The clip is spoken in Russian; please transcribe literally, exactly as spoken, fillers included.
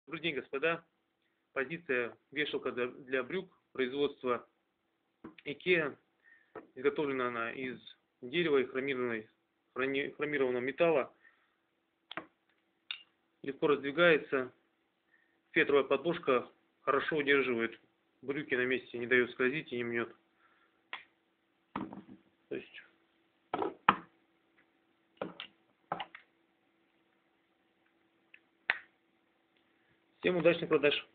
Добрый день, господа. Позиция вешалка для брюк производства IKEA. Изготовлена она из дерева и хромированной, хромированного металла. Легко раздвигается. Фетровая подложка хорошо удерживает брюки на месте, не дает скользить и не мнет. То есть всем удачных продаж.